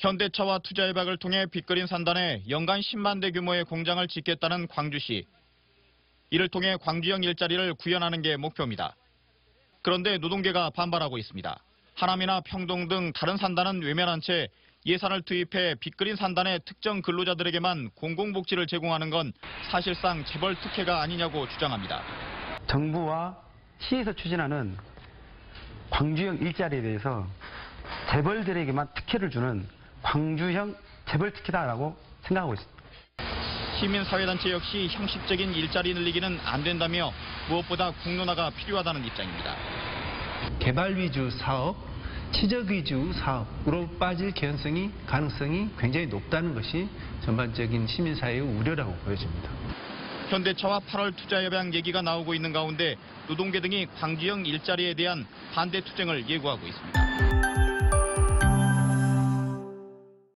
현대차와 투자협약을 통해 빚그린 산단에 연간 10만 대 규모의 공장을 짓겠다는 광주시. 이를 통해 광주형 일자리를 구현하는 게 목표입니다. 그런데 노동계가 반발하고 있습니다. 하남이나 평동 등 다른 산단은 외면한 채 예산을 투입해 빚그린 산단의 특정 근로자들에게만 공공복지를 제공하는 건 사실상 재벌 특혜가 아니냐고 주장합니다. 정부와 시에서 추진하는 광주형 일자리에 대해서 재벌들에게만 특혜를 주는 광주형 재벌 특혜다라고 생각하고 있습니다. 시민사회단체 역시 형식적인 일자리 늘리기는 안 된다며 무엇보다 공론화가 필요하다는 입장입니다. 개발 위주 사업, 취적 위주 사업으로 빠질 가능성이 굉장히 높다는 것이 전반적인 시민사회의 우려라고 보여집니다. 현대차와 8월 투자협약 얘기가 나오고 있는 가운데 노동계 등이 광주형 일자리에 대한 반대 투쟁을 예고하고 있습니다.